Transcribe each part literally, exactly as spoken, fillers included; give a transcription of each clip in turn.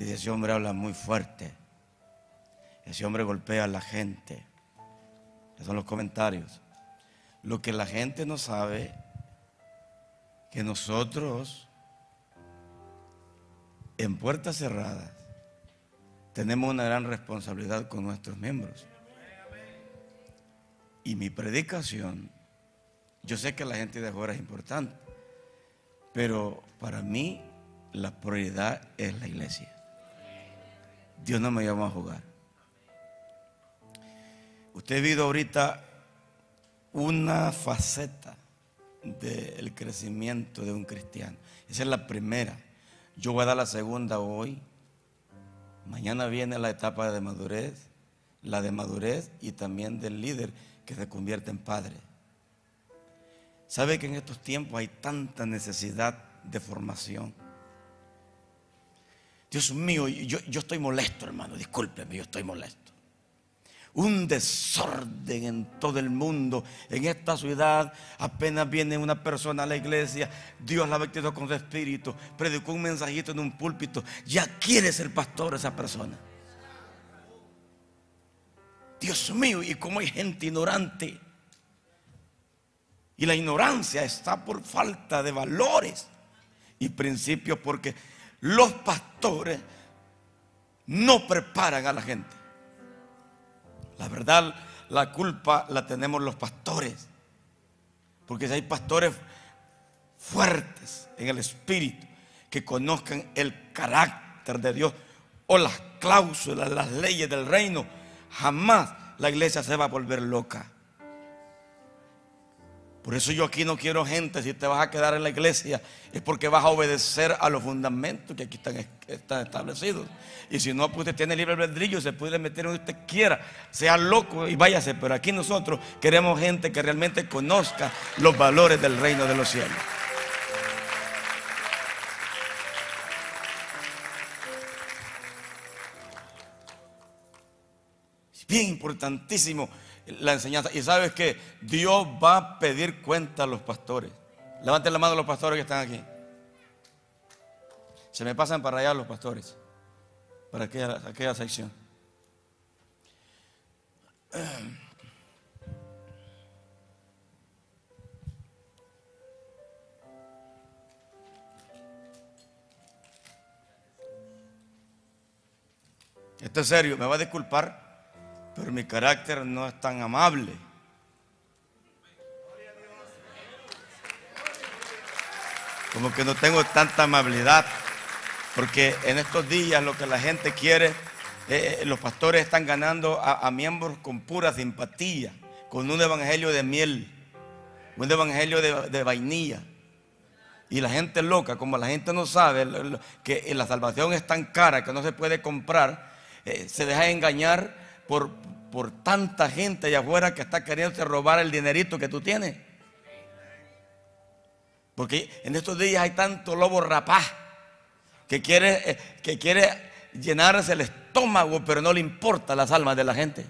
Dice, ese hombre habla muy fuerte. Ese hombre golpea a la gente. Esos son los comentarios. Lo que la gente no sabe, que nosotros en puertas cerradas tenemos una gran responsabilidad con nuestros miembros. Y mi predicación, yo sé que la gente de afuera es importante, pero para mí la prioridad es la iglesia. Dios no me llama a jugar. Usted ha visto ahorita una faceta del crecimiento de un cristiano. Esa es la primera. Yo voy a dar la segunda hoy. Mañana viene la etapa de madurez, la de madurez y también del líder que se convierte en padre. ¿Sabe que en estos tiempos hay tanta necesidad de formación? Dios mío, yo, yo estoy molesto, hermano, discúlpeme, yo estoy molesto. Un desorden en todo el mundo. En esta ciudad apenas viene una persona a la iglesia, Dios la ha vestido con su espíritu, predicó un mensajito en un púlpito, ya quiere ser pastor esa persona. Dios mío, y cómo hay gente ignorante. Y la ignorancia está por falta de valores y principios, porque los pastores no preparan a la gente. La verdad, la culpa la tenemos los pastores, porque si hay pastores fuertes en el espíritu, que conozcan el carácter de Dios o las cláusulas, las leyes del reino, jamás la iglesia se va a volver loca. Por eso yo aquí no quiero gente. Si te vas a quedar en la iglesia es porque vas a obedecer a los fundamentos que aquí están, están establecidos. Y si no, pues usted tiene libre albedrío, se puede meter donde usted quiera, sea loco y váyase. Pero aquí nosotros queremos gente que realmente conozca los valores del reino de los cielos. Es bien importantísimo la enseñanza. Y sabes que Dios va a pedir cuenta a los pastores. Levanten la mano los pastores que están aquí. Se me pasan para allá los pastores, para aquella, aquella sección. Esto es serio, me va a disculpar, pero mi carácter no es tan amable. Como que no tengo tanta amabilidad, porque en estos días lo que la gente quiere, eh, los pastores están ganando a, a miembros con pura simpatía, con un evangelio de miel, un evangelio de, de vainilla. Y la gente loca, como la gente no sabe que la salvación es tan cara que no se puede comprar, eh, se deja engañar Por, por tanta gente allá afuera que está queriendo robar el dinerito que tú tienes. Porque en estos días hay tanto lobo rapaz que quiere, que quiere llenarse el estómago, pero no le importa las almas de la gente.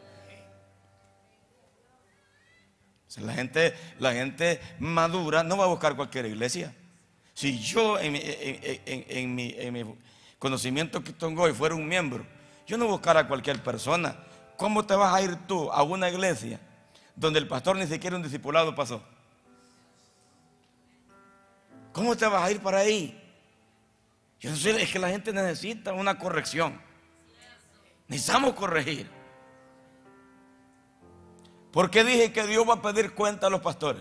O sea, la gente, la gente madura no va a buscar cualquier iglesia. Si yo en mi, en, en, en mi, en mi conocimiento que tengo hoy fuera un miembro, yo no buscara a cualquier persona. ¿Cómo te vas a ir tú a una iglesia donde el pastor ni siquiera un discipulado pasó? ¿Cómo te vas a ir para ahí? Yo no sé, es que la gente necesita una corrección. Necesitamos corregir. ¿Por qué dije que Dios va a pedir cuenta a los pastores?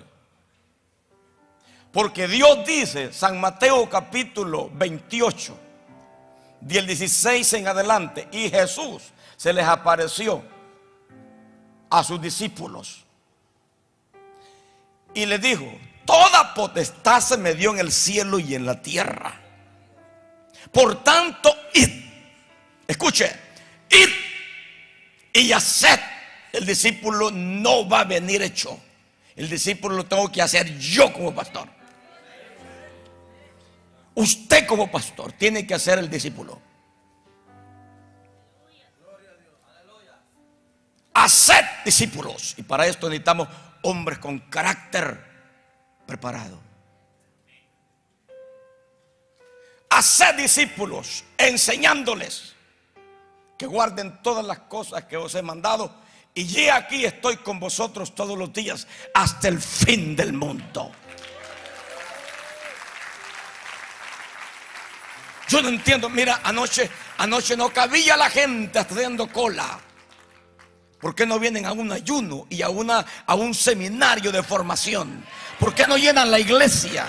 Porque Dios dice, San Mateo capítulo veintiocho, del dieciséis en adelante, y Jesús se les apareció a sus discípulos y les dijo: toda potestad se me dio en el cielo y en la tierra. Por tanto, id, escuche, id y haced. El discípulo no va a venir hecho. El discípulo lo tengo que hacer yo como pastor. Usted como pastor tiene que hacer el discípulo. Haced discípulos. Y para esto necesitamos hombres con carácter preparado. haced discípulos, enseñándoles que guarden todas las cosas que os he mandado, y yo aquí estoy con vosotros todos los días hasta el fin del mundo. Yo no entiendo. Mira, anoche, anoche no cabía la gente haciendo cola. ¿Por qué no vienen a un ayuno y a, una, a un seminario de formación? ¿Por qué no llenan la iglesia?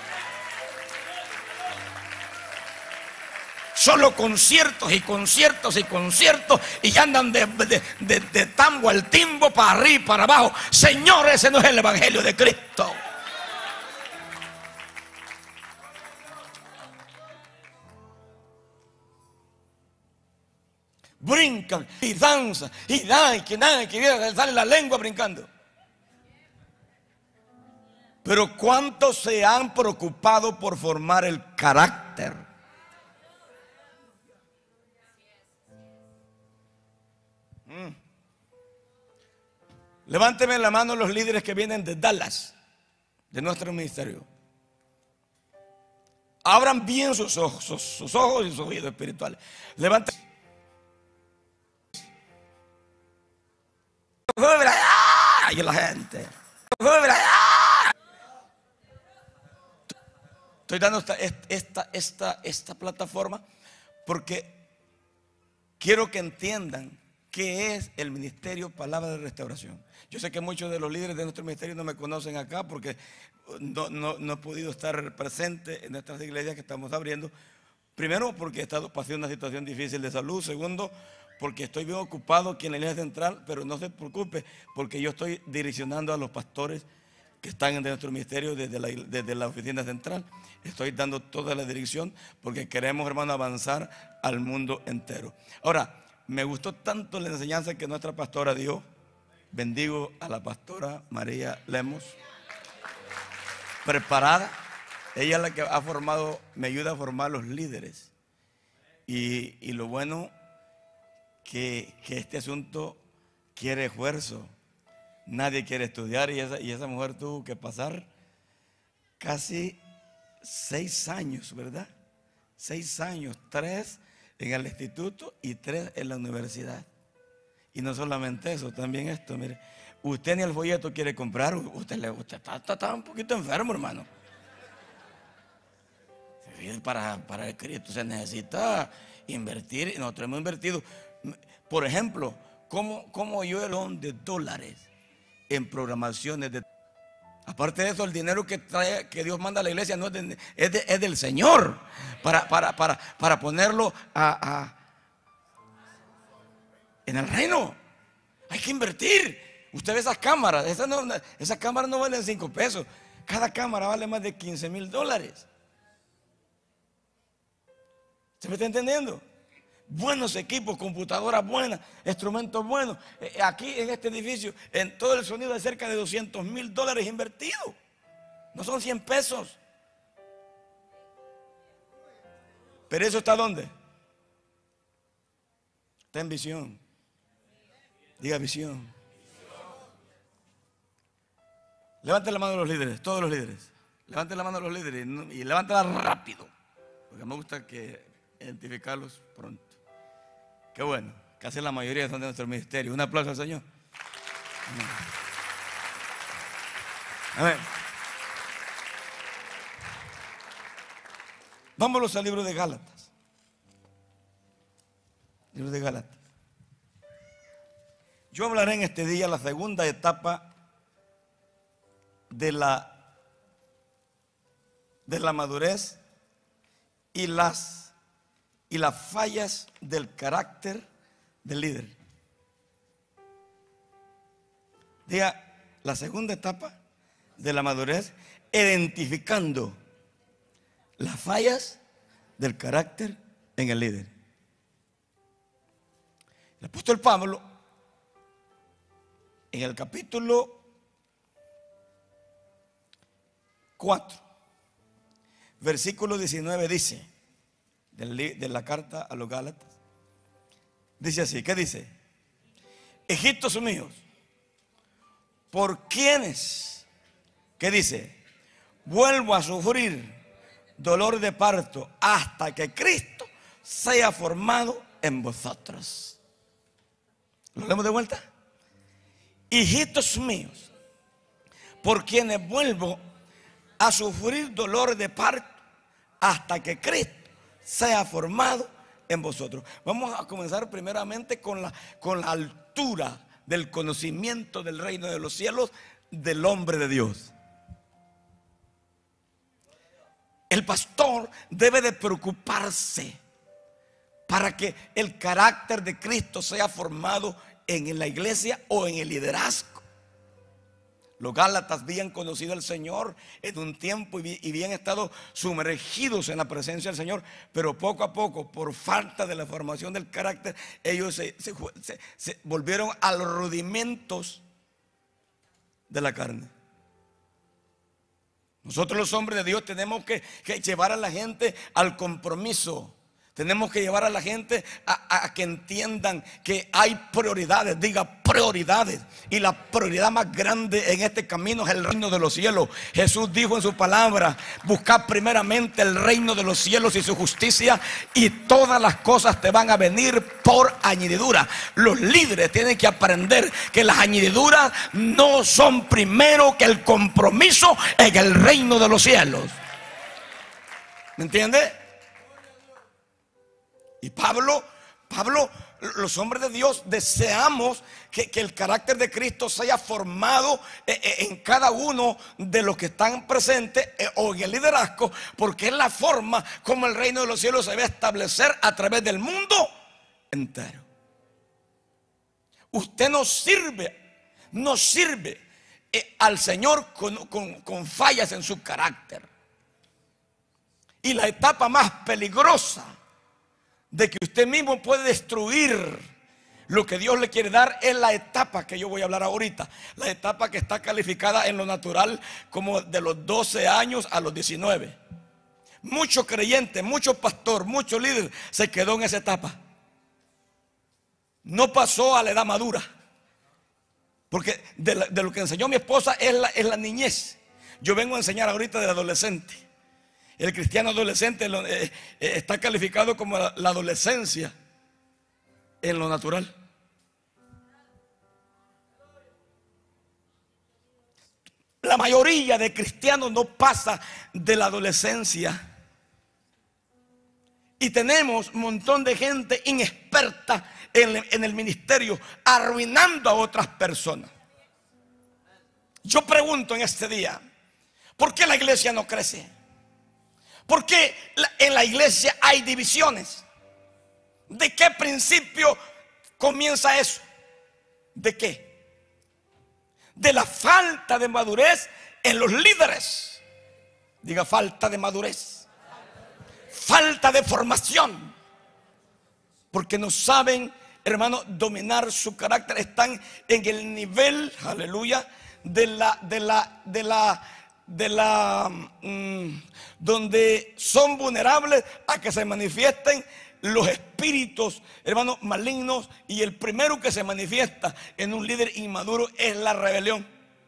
Solo conciertos y conciertos y conciertos, y andan de, de, de, de tambo al timbo, para arriba y para abajo. Señor, ese no es el evangelio de Cristo. Brincan y danzan y dan, que nada, que sale la lengua brincando. Pero ¿cuántos se han preocupado por formar el carácter? Mm. Levánteme la mano los líderes que vienen de Dallas, de nuestro ministerio. Abran bien sus ojos, sus, sus ojos y sus oídos espirituales. Levanten. Y la gente. Estoy dando esta, esta, esta, esta plataforma porque quiero que entiendan qué es el ministerio Palabra de Restauración. Yo sé que muchos de los líderes de nuestro ministerio no me conocen acá porque no, no, no he podido estar presente en nuestras iglesias que estamos abriendo. Primero, porque he estado pasando una situación difícil de salud. Segundo, porque estoy bien ocupado aquí en la iglesia central. Pero no se preocupe, porque yo estoy direccionando a los pastores que están en nuestro ministerio desde la, desde la oficina central. Estoy dando toda la dirección porque queremos, hermano, avanzar al mundo entero. Ahora, me gustó tanto la enseñanza que nuestra pastora dio. Bendigo a la pastora María Lemos, preparada. Ella es la que ha formado, me ayuda a formar los líderes. Y, y lo bueno que, que este asunto quiere esfuerzo. Nadie quiere estudiar, y esa, y esa mujer tuvo que pasar casi seis años, ¿verdad? Seis años, tres en el instituto y tres en la universidad. Y no solamente eso, también esto, mire, usted ni el folleto quiere comprar. Usted, le, usted está, está, está un poquito enfermo, hermano. Para, para el Cristo se necesita invertir. Nosotros hemos invertido, por ejemplo, ¿cómo, cómo yo el millón de dólares en programaciones de... Aparte de eso, el dinero que trae, que Dios manda a la iglesia no es, de, es, de, es del Señor, para, para, para, para ponerlo a, a, en el reino. Hay que invertir. Usted ve esas cámaras, esas, no, esas cámaras no valen cinco pesos. Cada cámara vale más de quince mil dólares. ¿Se me está entendiendo? Buenos equipos, computadoras buenas, instrumentos buenos. Aquí en este edificio, en todo el sonido, de cerca de doscientos mil dólares invertidos. No son cien pesos. Pero eso está ¿dónde? Está en visión. Diga visión. Levanten la mano los líderes, todos los líderes. Levanten la mano los líderes y, y levántala rápido, porque me gusta que identificarlos pronto. Qué bueno, casi la mayoría son de nuestro ministerio. Un aplauso al Señor. A ver. Vámonos al libro de Gálatas. Libro de Gálatas. Yo hablaré en este día la segunda etapa de la, de la madurez y las y las fallas del carácter del líder. Diga, la segunda etapa de la madurez, identificando las fallas del carácter en el líder. El apóstol Pablo, en el capítulo cuatro, versículo diecinueve, dice, de la carta a los Gálatas, dice así, ¿qué dice? Hijitos míos, ¿por quiénes? ¿Qué dice? Vuelvo a sufrir dolor de parto hasta que Cristo sea formado en vosotros. ¿Lo leemos de vuelta? Hijitos míos, por quienes vuelvo a sufrir dolor de parto hasta que Cristo sea formado en vosotros. Vamos a comenzar primeramente con la, con la altura del conocimiento del reino de los cielos del hombre de Dios. El pastor debe de preocuparse para que el carácter de Cristo sea formado en la iglesia o en el liderazgo. Los Gálatas habían conocido al Señor en un tiempo y habían estado sumergidos en la presencia del Señor, pero poco a poco, por falta de la formación del carácter, ellos se, se, se, se volvieron a los rudimentos de la carne. Nosotros los hombres de Dios tenemos que, que llevar a la gente al compromiso. Tenemos que llevar a la gente a, a, a que entiendan que hay prioridades. Diga prioridades. Y la prioridad más grande en este camino es el reino de los cielos. Jesús dijo en su palabra: buscad primeramente el reino de los cielos y su justicia, y todas las cosas te van a venir por añadidura. Los líderes tienen que aprender que las añadiduras no son primero que el compromiso en el reino de los cielos. ¿Me entiende? Y Pablo, Pablo, los hombres de Dios deseamos que, que el carácter de Cristo sea formado en cada uno de los que están presentes o en el liderazgo, porque es la forma como el reino de los cielos se va a establecer a través del mundo entero. Usted no sirve, no sirve al Señor con, con, con fallas en su carácter. Y la etapa más peligrosa de que usted mismo puede destruir lo que Dios le quiere dar es la etapa que yo voy a hablar ahorita. La etapa que está calificada en lo natural como de los doce años a los diecinueve. Mucho creyente, mucho pastor, mucho líder se quedó en esa etapa. No pasó a la edad madura. Porque de, la, de lo que enseñó mi esposa es la, es la niñez. Yo vengo a enseñar ahorita del adolescente. El cristiano adolescente eh, eh, está calificado como la, la adolescencia en lo natural. La mayoría de cristianos no pasa de la adolescencia. Y tenemos un montón de gente inexperta en, en el ministerio, arruinando a otras personas. Yo pregunto en este día, ¿por qué la iglesia no crece? ¿Por qué en la iglesia hay divisiones? ¿De qué principio comienza eso? ¿De qué? De la falta de madurez en los líderes. Diga, falta de madurez. Falta de formación. Porque no saben, hermano, dominar su carácter. Están en el nivel, aleluya, de la, de la, de la, de la, mmm, donde son vulnerables a que se manifiesten los espíritus, hermanos, malignos. Y el primero que se manifiesta en un líder inmaduro es la rebelión.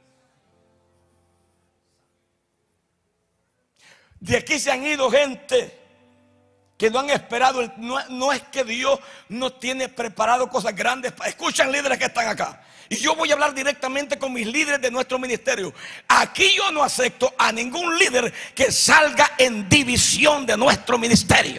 De aquí se han ido gente que no han esperado. No, no es que Dios no tiene preparado cosas grandes. Escuchan, líderes que están acá. Y yo voy a hablar directamente con mis líderes de nuestro ministerio. Aquí yo no acepto a ningún líder que salga en división de nuestro ministerio.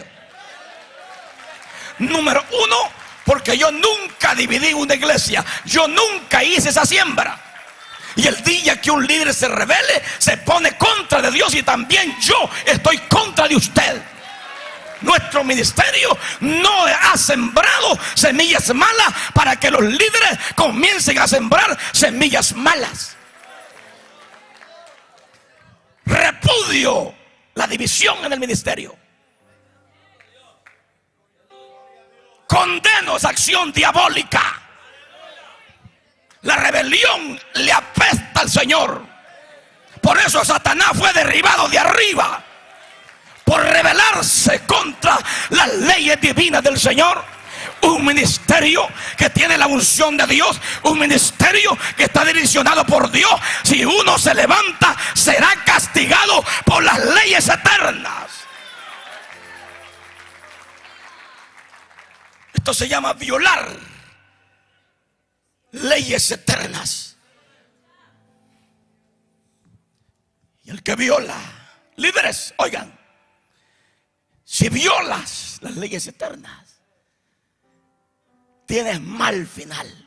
Número uno, porque yo nunca dividí una iglesia. Yo nunca hice esa siembra. Y el día que un líder se rebele, se pone contra de Dios, y también yo estoy contra de usted. Nuestro ministerio no ha sembrado semillas malas para que los líderes comiencen a sembrar semillas malas. Repudio la división en el ministerio. Condeno esa acción diabólica. La rebelión le apesta al Señor. Por eso Satanás fue derribado de arriba, por rebelarse contra las leyes divinas del Señor. Un ministerio que tiene la unción de Dios, un ministerio que está direccionado por Dios, si uno se levanta, será castigado por las leyes eternas. Esto se llama violar leyes eternas. Y el que viola, líderes, oigan, si violas las leyes eternas, tienes mal final.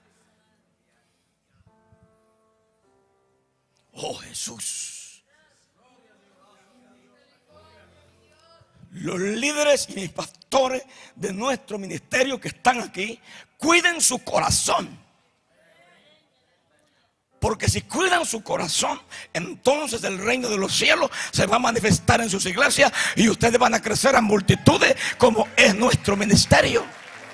Oh Jesús. Los líderes y mis pastores de nuestro ministerio que están aquí, cuiden su corazón. Porque si cuidan su corazón, entonces el reino de los cielos se va a manifestar en sus iglesias y ustedes van a crecer a multitudes como es nuestro ministerio.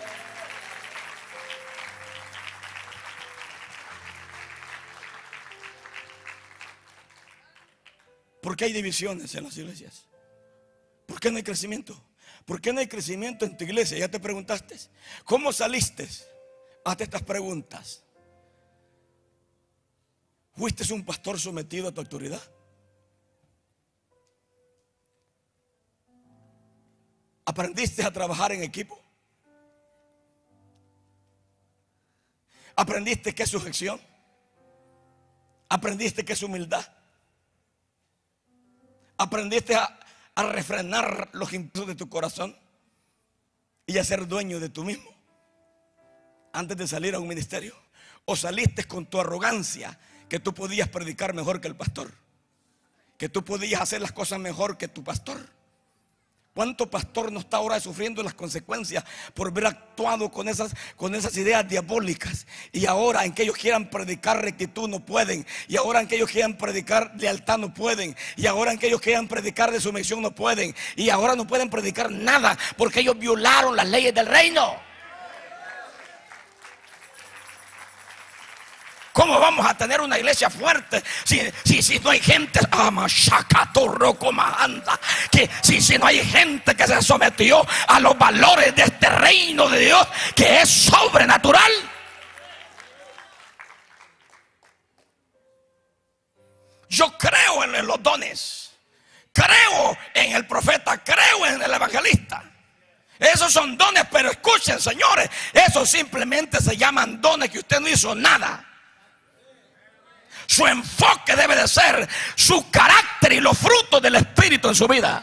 ¿Por qué hay divisiones en las iglesias? ¿Por qué no hay crecimiento? ¿Por qué no hay crecimiento en tu iglesia? ¿Ya te preguntaste? ¿Cómo saliste? Hazte estas preguntas. ¿Fuiste un pastor sometido a tu autoridad? ¿Aprendiste a trabajar en equipo? ¿Aprendiste qué es sujeción? ¿Aprendiste qué es humildad? ¿Aprendiste a, a refrenar los impulsos de tu corazón y a ser dueño de tú mismo antes de salir a un ministerio? ¿O saliste con tu arrogancia que tú podías predicar mejor que el pastor? Que tú podías hacer las cosas mejor que tu pastor. ¿Cuánto pastor no está ahora sufriendo las consecuencias por haber actuado con esas, con esas ideas diabólicas? Y ahora en que ellos quieran predicar rectitud no pueden. Y ahora en que ellos quieran predicar lealtad no pueden. Y ahora en que ellos quieran predicar de sumisión no pueden. Y ahora no pueden predicar nada porque ellos violaron las leyes del reino. ¿Cómo vamos a tener una iglesia fuerte si, si, si no hay gente que si, si no hay gente que se sometió a los valores de este reino de Dios que es sobrenatural? Yo creo en los dones, creo en el profeta, creo en el evangelista. Esos son dones, pero escuchen, señores, esos simplemente se llaman dones que usted no hizo nada. Su enfoque debe de ser su carácter y los frutos del Espíritu en su vida.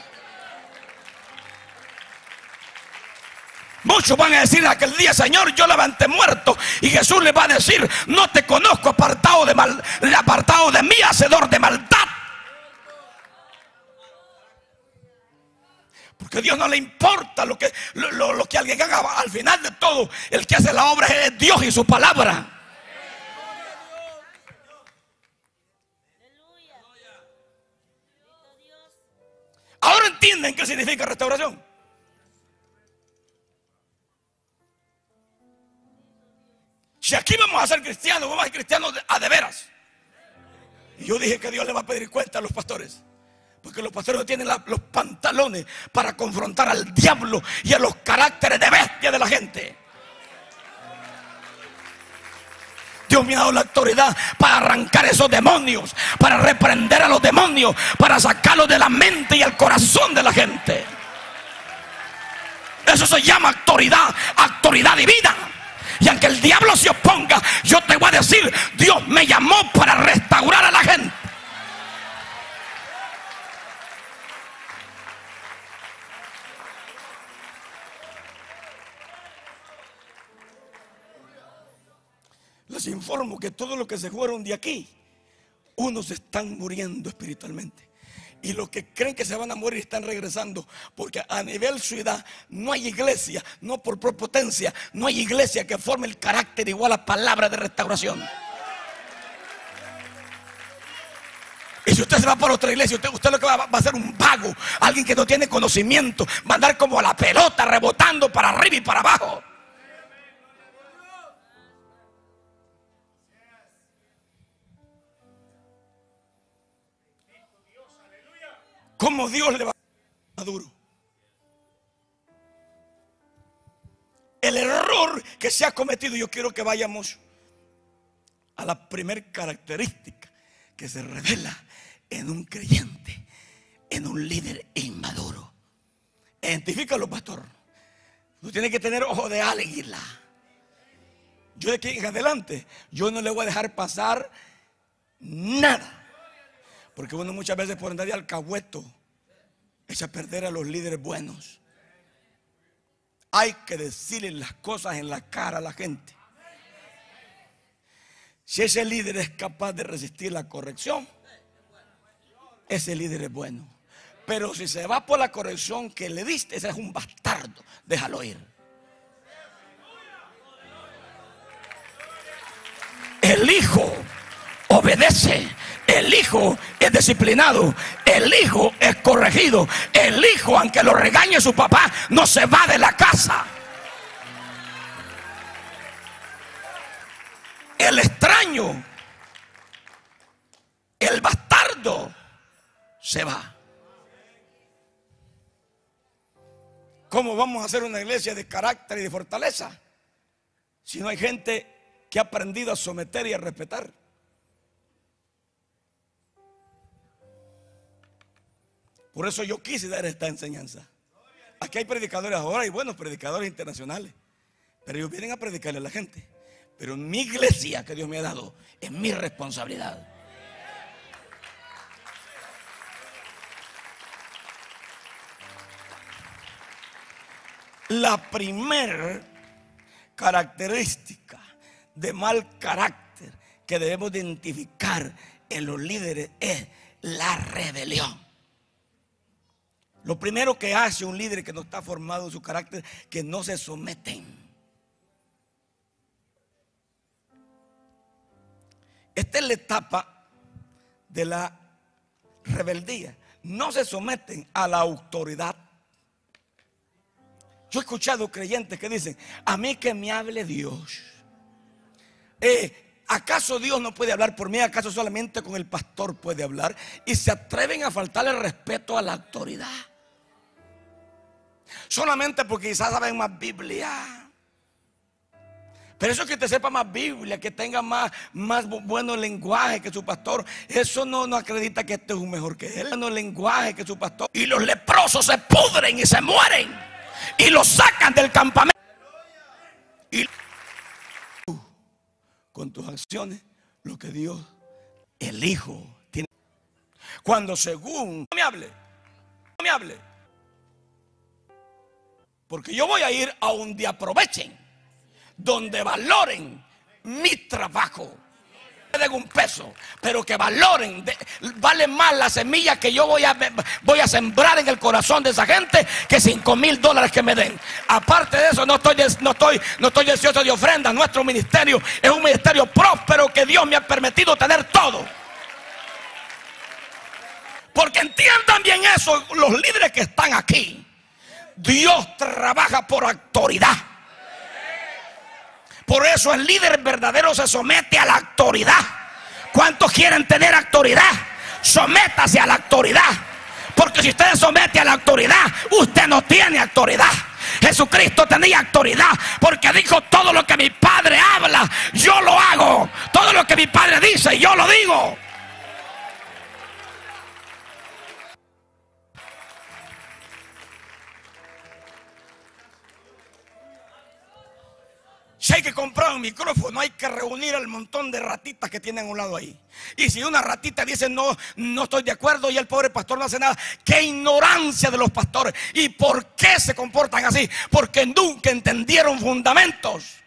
Muchos van a decir en aquel día: Señor, yo levanté muerto. Y Jesús les va a decir: no te conozco, apartado de mal, apartado de mí, hacedor de maldad. Porque a Dios no le importa lo que, lo, lo, lo que alguien haga. Al final de todo, el que hace la obra es Dios y su palabra. Ahora entienden qué significa restauración. Si aquí vamos a ser cristianos, vamos a ser cristianos a de veras. Y yo dije que Dios le va a pedir cuenta a los pastores, porque los pastores no tienen la, los pantalones para confrontar al diablo y a los caracteres de bestia de la gente. Dios me ha dado la autoridad para arrancar esos demonios, para reprender a los demonios, para sacarlos de la mente y el corazón de la gente. Eso se llama autoridad, autoridad divina. Y aunque el diablo se oponga, yo te voy a decir: Dios me llamó para restaurar a la gente. Les informo que todos los que se fueron de aquí, unos están muriendo espiritualmente. Y los que creen que se van a morir están regresando. Porque a nivel ciudad no hay iglesia, no por prepotencia, no hay iglesia que forme el carácter igual a palabra de restauración. Y si usted se va por otra iglesia, usted, usted lo que va, va a ser un vago, alguien que no tiene conocimiento, va a andar como la pelota rebotando para arriba y para abajo. ¿Cómo Dios le va a duro? El error que se ha cometido, yo quiero que vayamos a la primer característica que se revela en un creyente, en un líder inmaduro. Identifícalo, pastor. Tú tienes que tener ojo de águila. Yo de aquí en adelante, yo no le voy a dejar pasar nada. Porque uno muchas veces por andar de alcahueto echa a perder a los líderes buenos. Hay que decirle las cosas en la cara a la gente. Si ese líder es capaz de resistir la corrección, ese líder es bueno. Pero si se va por la corrección que le diste, ese es un bastardo. Déjalo ir. El hijo obedece. El hijo es disciplinado. El hijo es corregido. El hijo, aunque lo regañe su papá, no se va de la casa. El extraño, el bastardo, se va. ¿Cómo vamos a hacer una iglesia de carácter y de fortaleza si no hay gente que ha aprendido a someter y a respetar? Por eso yo quise dar esta enseñanza. Aquí hay predicadores ahora, hay buenos predicadores internacionales, pero ellos vienen a predicarle a la gente. Pero en mi iglesia que Dios me ha dado es mi responsabilidad. La primer característica de mal carácter que debemos identificar en los líderes es la rebelión. Lo primero que hace un líder que no está formado en su carácter, que no se someten. Esta es la etapa de la rebeldía. No se someten a la autoridad. Yo he escuchado creyentes que dicen: a mí que me hable Dios. Eh, ¿Acaso Dios no puede hablar por mí? ¿Acaso solamente con el pastor puede hablar? Y se atreven a faltarle el respeto a la autoridad. Solamente porque quizás saben más Biblia. Pero eso que te sepa más Biblia, que tenga más, más bueno lenguaje que su pastor, eso no, no acredita que este es un mejor que él. No lenguaje que su pastor. Y los leprosos se pudren y se mueren y los sacan del campamento. Y tú, con tus acciones, lo que Dios, el Hijo, tiene. Cuando según no me hable, no me hable, porque yo voy a ir a donde aprovechen, donde valoren mi trabajo. Me den un peso, pero que valoren, de, vale más la semilla que yo voy a, voy a sembrar en el corazón de esa gente que cinco mil dólares que me den. Aparte de eso, no estoy, no estoy, no estoy deseoso de ofrendas. Nuestro ministerio es un ministerio próspero que Dios me ha permitido tener todo. Porque entiendan bien eso, los líderes que están aquí. Dios trabaja por autoridad. Por eso el líder verdadero se somete a la autoridad. ¿Cuántos quieren tener autoridad? Sométase a la autoridad. Porque si usted se somete a la autoridad, usted no tiene autoridad. Jesucristo tenía autoridad porque dijo: todo lo que mi Padre habla, yo lo hago. Todo lo que mi Padre dice, yo lo digo. Si hay que comprar un micrófono, hay que reunir al montón de ratitas que tienen a un lado ahí. Y si una ratita dice no, no estoy de acuerdo, y el pobre pastor no hace nada, qué ignorancia de los pastores. ¿Y por qué se comportan así? Porque nunca entendieron fundamentos.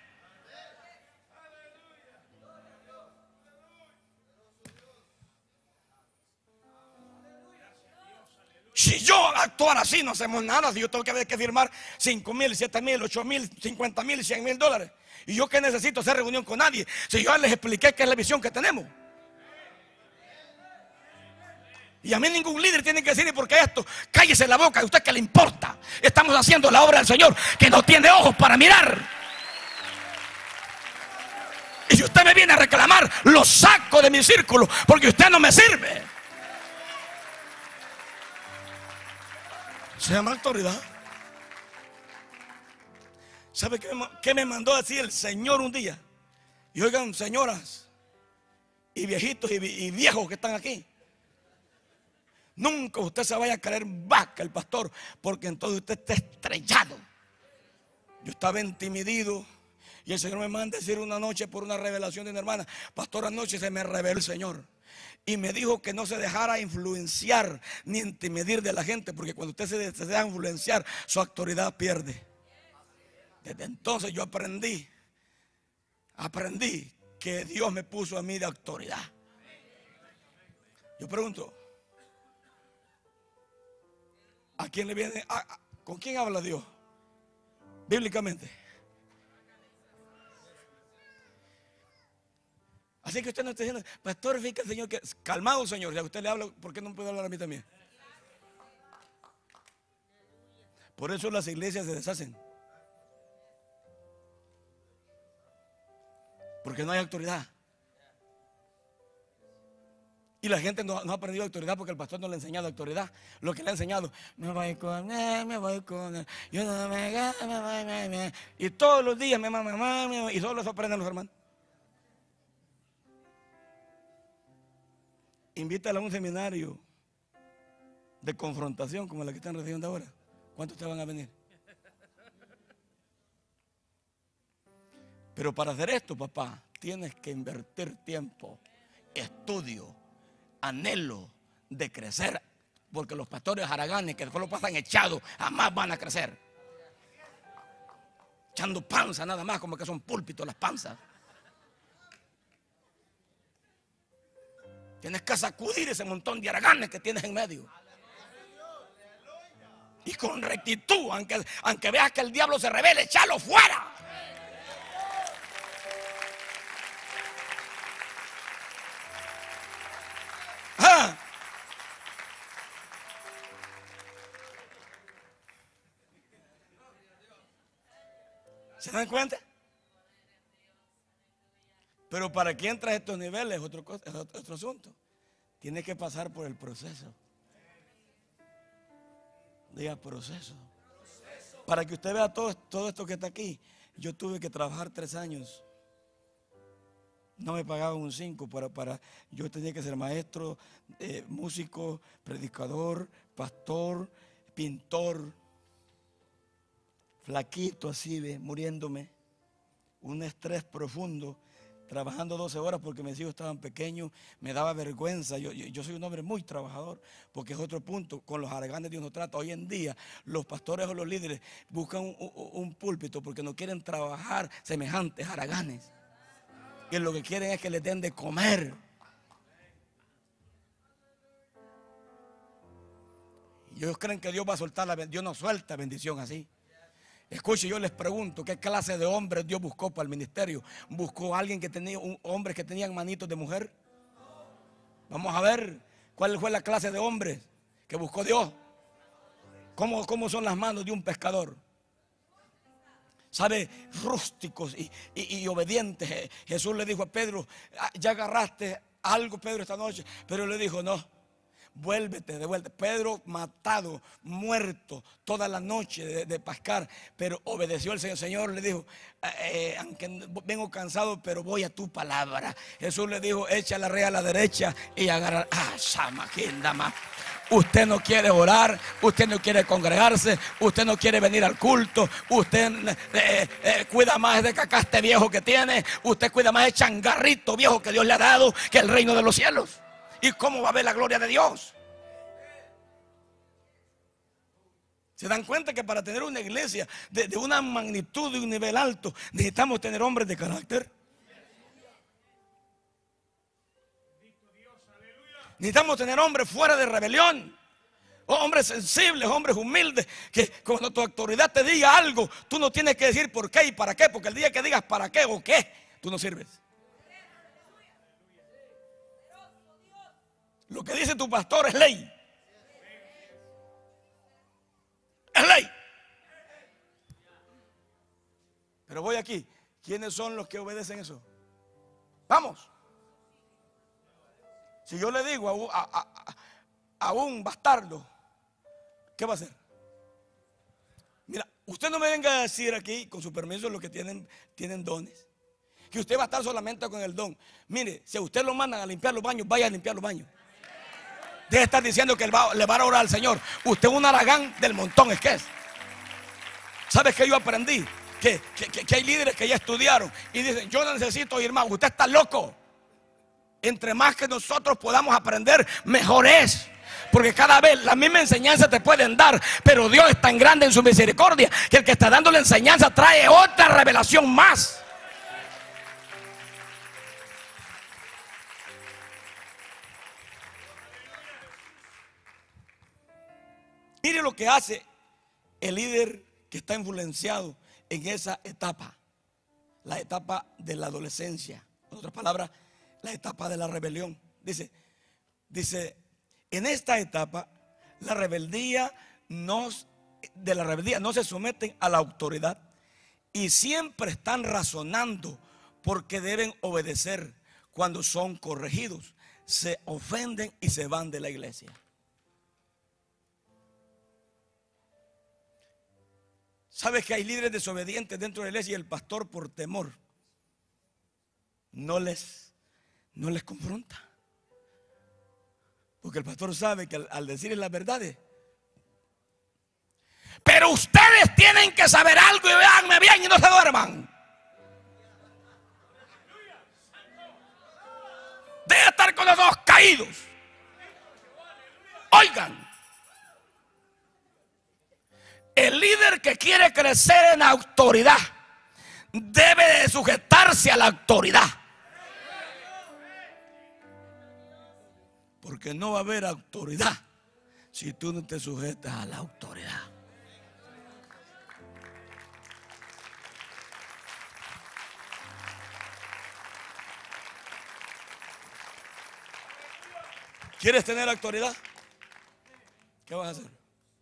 Si yo actuara así, no hacemos nada. Si yo tengo que, que firmar cinco mil, siete mil, ocho mil, cincuenta mil, cien mil dólares. Y yo que necesito hacer reunión con nadie. Si yo les expliqué qué es la visión que tenemos. Y a mí ningún líder tiene que decir: ¿y por qué esto? Cállese la boca, ¿a usted qué le importa? Estamos haciendo la obra del Señor, que no tiene ojos para mirar. Y si usted me viene a reclamar, lo saco de mi círculo, porque usted no me sirve. Se llama autoridad. ¿Sabe qué me, qué me mandó a decir el Señor un día? Y oigan, señoras y viejitos y, y viejos que están aquí, nunca usted se vaya a creer vaca el pastor, porque entonces usted está estrellado. Yo estaba intimidido y el Señor me manda a decir una noche por una revelación de una hermana: pastor, anoche se me reveló el Señor y me dijo que no se dejara influenciar ni intimidar de la gente, porque cuando usted se, se deja influenciar, su autoridad pierde. Desde entonces yo aprendí, aprendí que Dios me puso a mí de autoridad. Yo pregunto, ¿a quién le viene? A, a, ¿Con quién habla Dios? Bíblicamente. Así que usted no está diciendo: pastor, fíjate, Señor, que calmado, Señor. Si a usted le habla, ¿por qué no puede hablar a mí también? Por eso las iglesias se deshacen, porque no hay autoridad. Y la gente no, no ha aprendido autoridad porque el pastor no le ha enseñado autoridad. Lo que le ha enseñado: me voy con él, me voy con él, yo no me, me, me, me, me. Y todos los días me mamá, mamá, me, y solo eso aprenden los hermanos. Invítala a un seminario de confrontación como la que están recibiendo ahora. ¿Cuántos te van a venir? Pero para hacer esto, papá, tienes que invertir tiempo, estudio, anhelo de crecer. Porque los pastores haraganes que después lo pasan echados, jamás van a crecer. Echando panza nada más, como que son púlpitos las panzas. Tienes que sacudir ese montón de haraganes que tienes en medio. Y con rectitud, aunque, aunque veas que el diablo se revele, échalo fuera. Ah. ¿Se dan cuenta? Pero para que entres a estos niveles es otro, es otro asunto. Tienes que pasar por el proceso. Diga proceso. Para que usted vea todo, todo esto que está aquí, yo tuve que trabajar tres años. No me pagaban un cinco para, para, yo tenía que ser maestro, eh, músico, predicador, pastor, pintor. Flaquito así, ve, muriéndome. Un estrés profundo. Trabajando doce horas porque mis hijos estaban pequeños, me daba vergüenza. Yo, yo, yo soy un hombre muy trabajador, porque es otro punto. Con los haraganes Dios nos trata. Hoy en día los pastores o los líderes buscan un, un, un púlpito porque no quieren trabajar semejantes haraganes. Y lo que quieren es que les den de comer. Y ellos creen que Dios va a soltar la bendición. Dios no suelta bendición así. Escuche, yo les pregunto: ¿qué clase de hombres Dios buscó para el ministerio? ¿Buscó a alguien que tenía, un hombres que tenían manitos de mujer? Vamos a ver cuál fue la clase de hombres que buscó Dios. ¿Cómo, cómo son las manos de un pescador? ¿Sabe? Rústicos y, y, y obedientes. Jesús le dijo a Pedro: ya agarraste algo, Pedro, esta noche. Pero le dijo: no, vuélvete de vuelta. Pedro matado, muerto toda la noche de, de pescar, pero obedeció al Señor. El Señor le dijo: eh, aunque vengo cansado, pero voy a tu palabra. Jesús le dijo: echa la red a la derecha y agarrar. Ah, Shama, Kindama. Usted no quiere orar, usted no quiere congregarse, usted no quiere venir al culto, usted eh, eh, cuida más de cacaste viejo que tiene, usted cuida más de changarrito viejo que Dios le ha dado que el reino de los cielos. ¿Y cómo va a ver la gloria de Dios? ¿Se dan cuenta que para tener una iglesia de, de una magnitud, de un nivel alto, necesitamos tener hombres de carácter? Necesitamos tener hombres fuera de rebelión, hombres sensibles, hombres humildes, que cuando tu autoridad te diga algo, tú no tienes que decir por qué y para qué, porque el día que digas para qué o qué, tú no sirves. Lo que dice tu pastor es ley. Es ley. Pero voy aquí. ¿Quiénes son los que obedecen eso? Vamos. Si yo le digo a, a, a, a un bastardo, ¿qué va a hacer? Mira, usted no me venga a decir aquí, con su permiso, los que tienen, tienen dones, que usted va a estar solamente con el don. Mire, si a usted lo mandan a limpiar los baños, vaya a limpiar los baños. Deje de estar diciendo que él va, le va a orar al Señor. Usted es un haragán del montón, es que es. ¿Sabes qué yo aprendí? que, que, que, que hay líderes que ya estudiaron y dicen, yo no necesito ir más. Usted está loco. Entre más que nosotros podamos aprender, mejor es. Porque cada vez la misma enseñanza te pueden dar, pero Dios es tan grande en su misericordia que el que está dando la enseñanza trae otra revelación más. Mire lo que hace el líder que está influenciado en esa etapa, la etapa de la adolescencia, en otras palabras, la etapa de la rebelión. Dice, dice, en esta etapa la rebeldía no, de la rebeldía no se someten a la autoridad y siempre están razonando porque deben obedecer. Cuando son corregidos, se ofenden y se van de la iglesia. ¿Sabes que hay líderes desobedientes dentro de la iglesia y el pastor por temor no les, no les confronta? Porque el pastor sabe que al, al decirles las verdades, pero ustedes tienen que saber algo y véanme bien y no se duerman. Debe estar con los ojos caídos. Oigan, el líder que quiere crecer en autoridad debe de sujetarse a la autoridad. Porque no va a haber autoridad si tú no te sujetas a la autoridad. ¿Quieres tener autoridad? ¿Qué vas a hacer?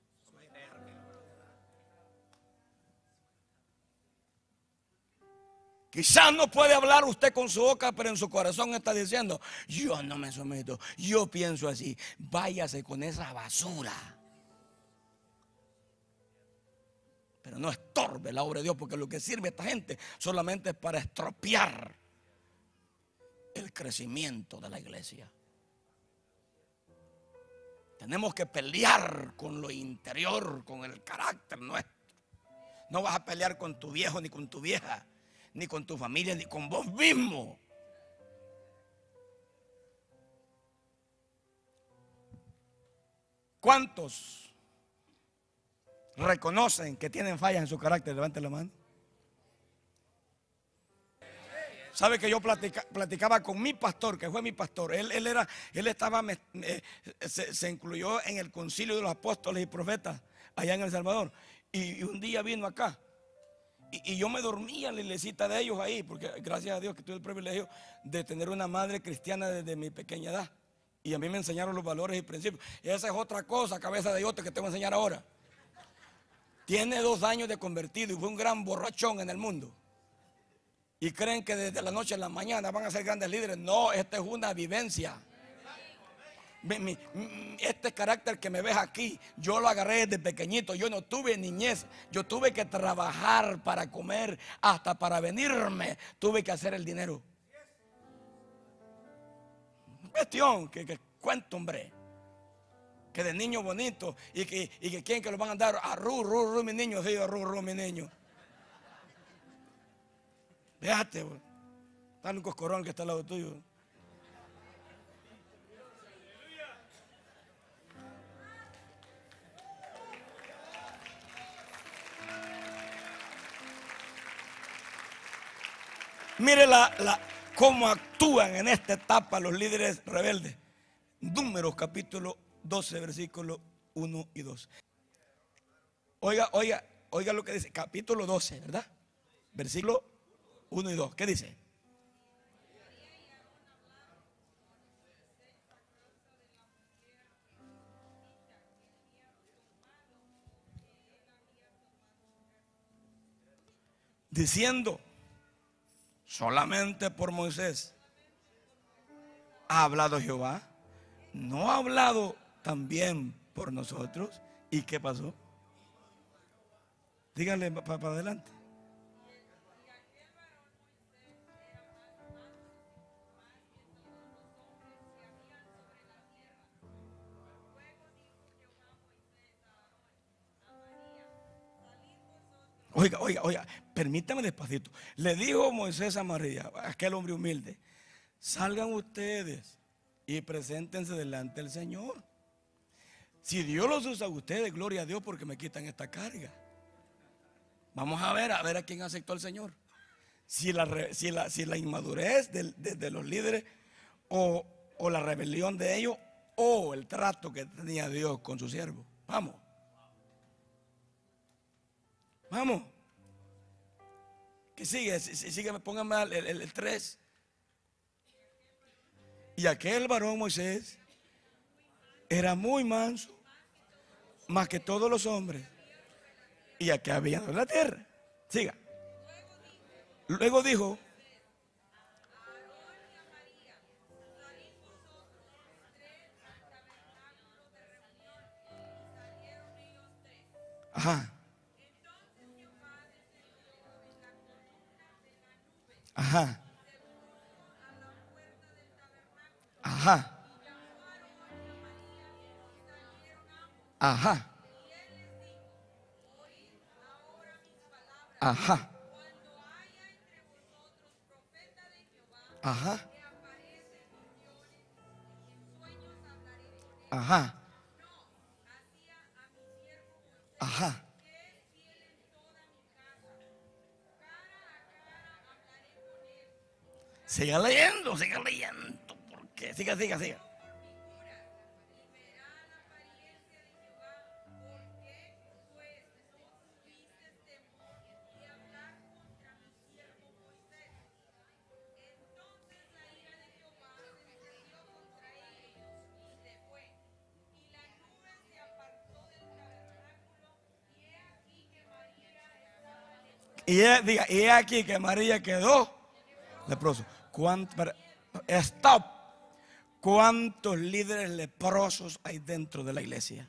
Quizás no puede hablar usted con su boca, pero en su corazón está diciendo, yo no me someto, yo pienso así. Váyase con esa basura. Pero no estorbe la obra de Dios, porque lo que sirve a esta gente solamente es para estropear el crecimiento de la iglesia. Tenemos que pelear con lo interior, con el carácter nuestro. No vas a pelear con tu viejo ni con tu vieja, ni con tu familia, ni con vos mismo. ¿Cuántos reconocen que tienen fallas en su carácter? Levanten la mano. Sabe que yo platica, platicaba con mi pastor, que fue mi pastor. Él, él era, él estaba, me, me, se, se incluyó en el concilio de los apóstoles y profetas allá en El Salvador. Y, y un día vino acá. Y, y yo me dormía en la iglesita de ellos ahí, porque gracias a Dios que tuve el privilegio de tener una madre cristiana desde mi pequeña edad. Y a mí me enseñaron los valores y principios. Y esa es otra cosa, cabeza de otra, que te voy a enseñar ahora. Tiene dos años de convertido y fue un gran borrachón en el mundo. Y creen que desde la noche a la mañana van a ser grandes líderes. No, esta es una vivencia. Mi, mi, este carácter que me ves aquí, yo lo agarré desde pequeñito. Yo no tuve niñez. Yo tuve que trabajar para comer, hasta para venirme. Tuve que hacer el dinero. Cuestión que, que cuento, hombre. Que de niño bonito. Y que, y que quieren que lo van a dar a ru, ru, ru, mi niño. Sí, a ru, ru, mi niño. Déjate, dale un coscorrón que está al lado tuyo. Mire la, la, cómo actúan en esta etapa los líderes rebeldes. Números capítulo doce, versículos uno y dos. Oiga, oiga, oiga lo que dice, capítulo doce, ¿verdad? Versículo uno y dos. ¿Qué dice? Diciendo, solamente por Moisés ha hablado Jehová, no ha hablado también por nosotros. ¿Y qué pasó? Díganle para pa adelante. Oiga, oiga, oiga, permítame despacito. Le dijo Moisés a María, aquel hombre humilde: salgan ustedes y preséntense delante del Señor. Si Dios los usa a ustedes, gloria a Dios, porque me quitan esta carga. Vamos a ver, a ver a quién aceptó el Señor. Si la, si la, si la inmadurez de, de, de los líderes, o, o la rebelión de ellos, o el trato que tenía Dios con su siervo. Vamos. Vamos. ¿Qué sigue? Sigue, póngame el tres. Y aquel varón Moisés era muy manso, más que todos los hombres, y aquí había en la tierra. Siga. Luego dijo: ajá. Ajá. Ajá. Ajá. Ajá. Ajá. Ajá. Ajá. Siga leyendo, siga leyendo, porque siga, siga, siga. Y es, diga, y es aquí que María quedó leproso. ¿Cuántos, stop, ¿cuántos líderes leprosos hay dentro de la iglesia?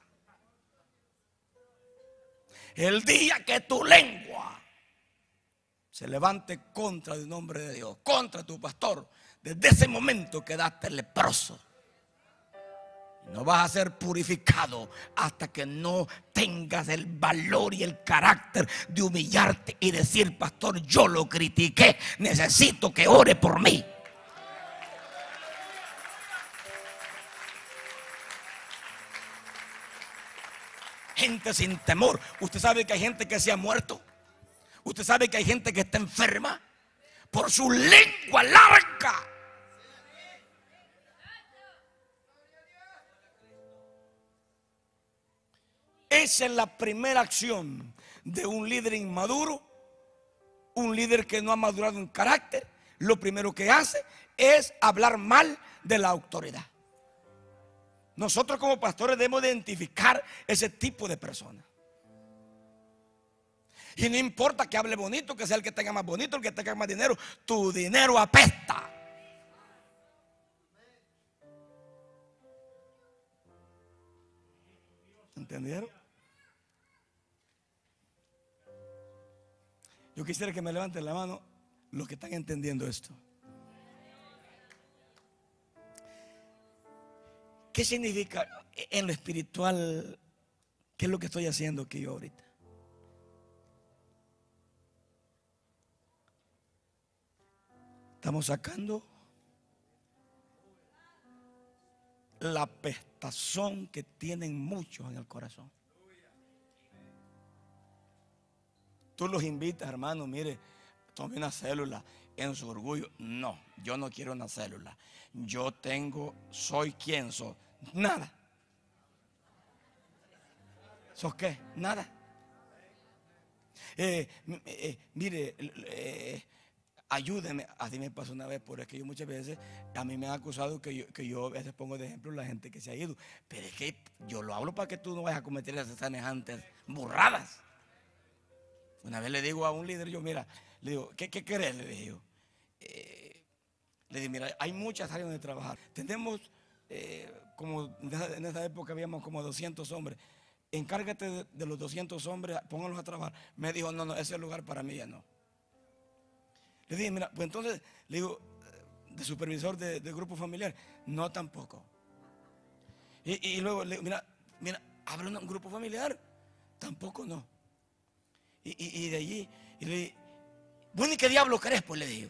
El día que tu lengua se levante contra el nombre de Dios, contra tu pastor, desde ese momento quedaste leproso. No vas a ser purificado hasta que no tengas el valor y el carácter de humillarte y decir: pastor, yo lo critiqué, necesito que ore por mí. Gente sin temor. Usted sabe que hay gente que se ha muerto. Usted sabe que hay gente que está enferma por su lengua larga. Esa es la primera acción de un líder inmaduro, un líder que no ha madurado en carácter. Lo primero que hace es hablar mal de la autoridad. Nosotros como pastores debemos identificar ese tipo de personas. Y no importa que hable bonito, que sea el que tenga más bonito, el que tenga más dinero, tu dinero apesta. ¿Entendieron? Yo quisiera que me levanten la mano los que están entendiendo esto. ¿Qué significa en lo espiritual? ¿Qué es lo que estoy haciendo aquí yo ahorita? Estamos sacando la pestazón que tienen muchos en el corazón. Tú los invitas, hermano, mire, tome una célula en su orgullo. No, yo no quiero una célula. Yo tengo, soy quien soy. Nada. ¿Sos qué? Nada. Eh, eh, mire, eh, ayúdeme. Así me pasó una vez, porque es que yo muchas veces, a mí me han acusado que yo, que yo a veces pongo de ejemplo la gente que se ha ido. Pero es que yo lo hablo para que tú no vayas a cometer esas semejantes burradas. Una vez le digo a un líder, yo mira, le digo, ¿qué, qué querés? Le dije yo. Eh, le dije, mira, hay muchas áreas donde trabajar. Tenemos, eh, como en esa época habíamos como doscientos hombres. Encárgate de, de los doscientos hombres, pónganlos a trabajar. Me dijo, no, no, ese lugar para mí ya no. Le dije, mira, pues entonces, le digo, de supervisor de, de grupo familiar, no tampoco. Y, y luego le digo, mira, mira, abre un grupo familiar, tampoco no. Y, y, y de allí, y le dije, bueno, ¿y qué diablo querés? Pues le digo.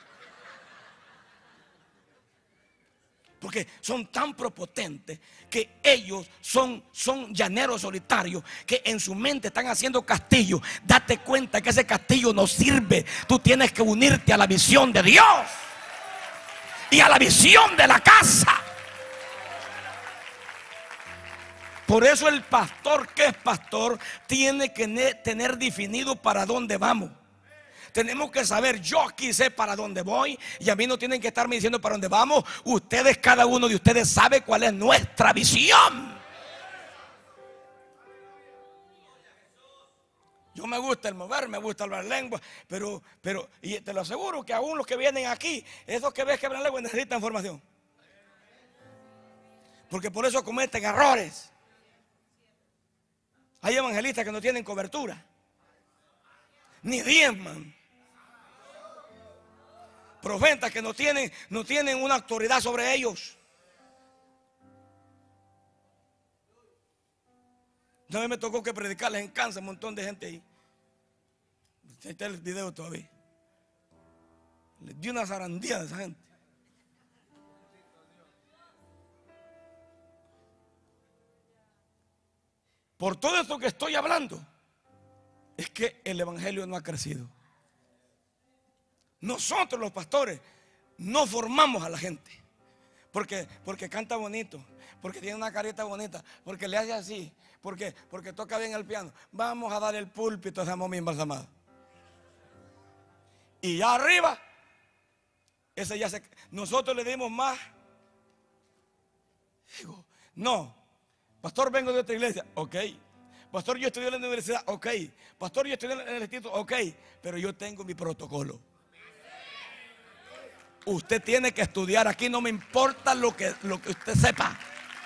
Porque son tan prepotentes que ellos son, son llaneros solitarios que en su mente están haciendo castillos. Date cuenta que ese castillo no sirve. Tú tienes que unirte a la visión de Dios y a la visión de la casa. Por eso el pastor que es pastor tiene que tener definido para dónde vamos. Tenemos que saber, yo aquí sé para dónde voy y a mí no tienen que estarme diciendo para dónde vamos. Ustedes, cada uno de ustedes sabe cuál es nuestra visión. Yo me gusta el mover, me gusta hablar lengua, pero, pero y te lo aseguro que aún los que vienen aquí, esos que ves que hablan lengua necesitan formación. Porque por eso cometen errores. Hay evangelistas que no tienen cobertura, ni diezman. Profetas que no tienen, no tienen una autoridad sobre ellos. Una vez me tocó que predicarles en Kansas, un montón de gente ahí. Ahí está el video todavía. Les di una zarandía a esa gente. Por todo esto que estoy hablando, es que el evangelio no ha crecido. Nosotros los pastores no formamos a la gente porque, porque canta bonito, porque tiene una carita bonita, porque le hace así, porque, porque toca bien el piano. Vamos a dar el púlpito a esa momia embalsamada. Y ya arriba, ese ya se, nosotros le dimos más. Digo, no, pastor, vengo de otra iglesia, ok. Pastor, yo estudié en la universidad, ok. Pastor, yo estudié en el instituto, ok. Pero yo tengo mi protocolo. Usted tiene que estudiar aquí, no me importa lo que, lo que usted sepa.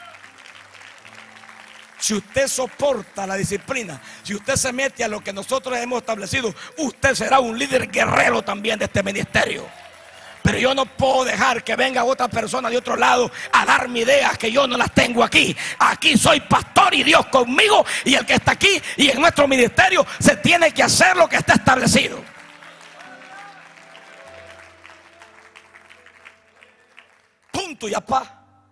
Si usted soporta la disciplina, si usted se mete a lo que nosotros hemos establecido, usted será un líder guerrero también de este ministerio. Pero yo no puedo dejar que venga otra persona de otro lado a darme ideas que yo no las tengo aquí. Aquí soy pastor y Dios conmigo, y el que está aquí y en nuestro ministerio se tiene que hacer lo que está establecido. Punto y apá.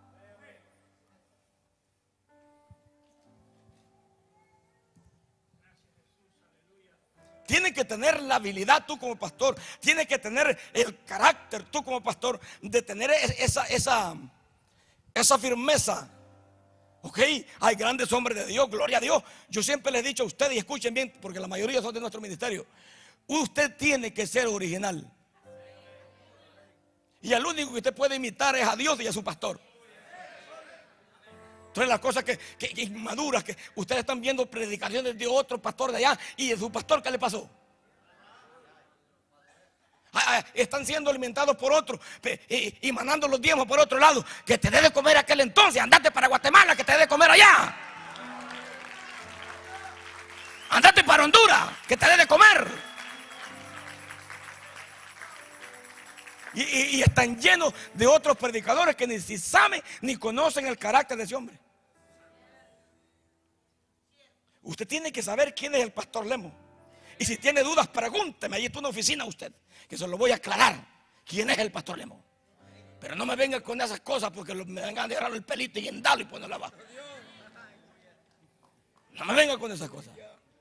Tienes que tener la habilidad tú como pastor. Tienes que tener el carácter tú como pastor de tener esa, esa, esa firmeza. Ok, hay grandes hombres de Dios, gloria a Dios. Yo siempre les he dicho a ustedes, y escuchen bien, porque la mayoría son de nuestro ministerio. Usted tiene que ser original. Y al único que usted puede imitar es a Dios y a su pastor. Entonces las cosas que, que, que inmaduras, que ustedes están viendo predicaciones de otro pastor de allá, y de su pastor, ¿qué le pasó? Ah, ah, están siendo alimentados por otro y, y mandando los diezmos por otro lado. Que te dé de comer aquel entonces, andate para Guatemala, que te dé de comer allá. Andate para Honduras, que te dé de comer. Y, y, y están llenos de otros predicadores que ni si saben ni conocen el carácter de ese hombre. Usted tiene que saber quién es el pastor Lemos. Y si tiene dudas, pregúnteme. Ahí está una oficina usted, que se lo voy a aclarar. ¿Quién es el pastor Lemos? Pero no me venga con esas cosas, porque me vengan a agarrar el pelito y endarlo y ponerlo abajo. No me venga con esas cosas.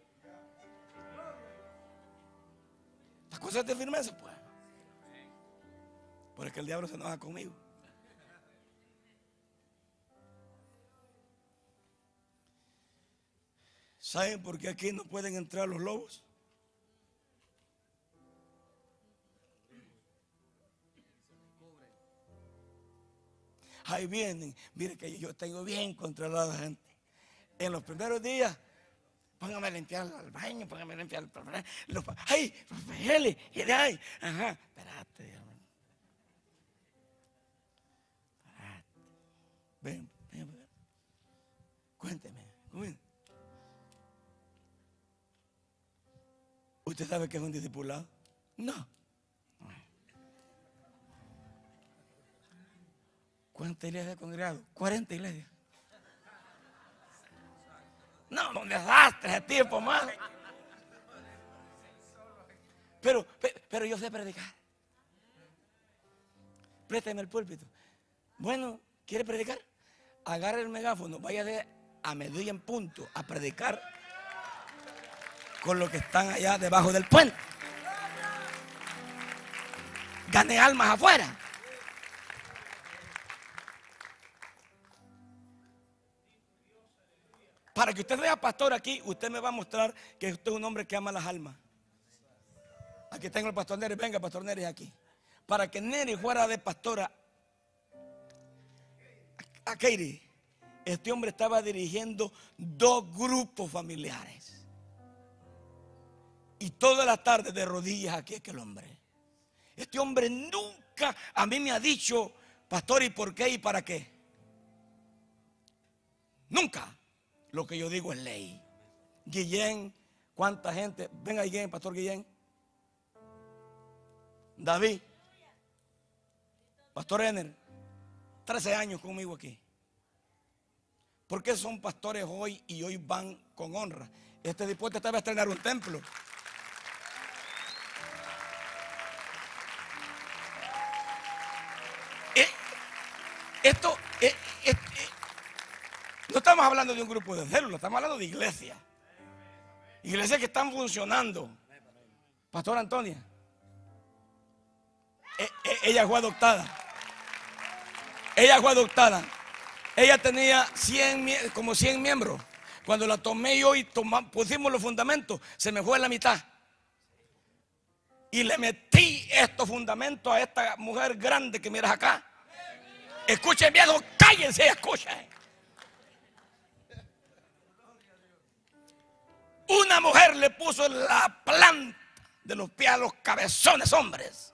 Las cosas de firmeza, pues. Porque el diablo se enoja conmigo. ¿Saben por qué aquí no pueden entrar los lobos? Ahí vienen. Mire que yo tengo bien controlada la gente. En los primeros días, póngame a limpiar el baño, póngame a limpiar el los, ay, los papeles, y de ahí, ajá, espérate, Dios. Ven, ven, ven. Cuénteme, cuénteme. ¿Usted sabe qué es un discipulado? No. ¿Cuántas iglesias congregadas? cuarenta iglesias. No, un desastre ese tipo, más. pero, pero yo sé predicar. Préstame el púlpito. Bueno, ¿quiere predicar? Agarre el megáfono, vaya de a mediodía en punto a predicar con los que están allá debajo del puente. Gane almas afuera. Para que usted vea pastor aquí, usted me va a mostrar que usted es un hombre que ama las almas. Aquí tengo el pastor Nery. Venga, pastor Nery, aquí. Para que Nery fuera de pastora a Katy, este hombre estaba dirigiendo dos grupos familiares. Y toda la tarde de rodillas aquí aquel hombre. Este hombre nunca a mí me ha dicho, pastor, ¿y por qué y para qué? Nunca. Lo que yo digo es ley. Guillén, ¿cuánta gente? Venga, Guillén, pastor Guillén. David, pastor Ener, trece años conmigo aquí. ¿Por qué son pastores hoy y hoy van con honra? Este dispuesto estaba a estrenar un templo. Eh, esto, eh, eh, eh, no estamos hablando de un grupo de células, estamos hablando de iglesias. Iglesias que están funcionando. Pastor Antonia, eh, eh, ella fue adoptada. Ella fue adoptada. Ella tenía cien, como cien miembros. Cuando la tomé yo y tomamos, pusimos los fundamentos, se me fue la mitad. Y le metí estos fundamentos a esta mujer grande que miras acá. Escuchen bien, cállense y escuchen. Una mujer le puso la planta de los pies a los cabezones hombres.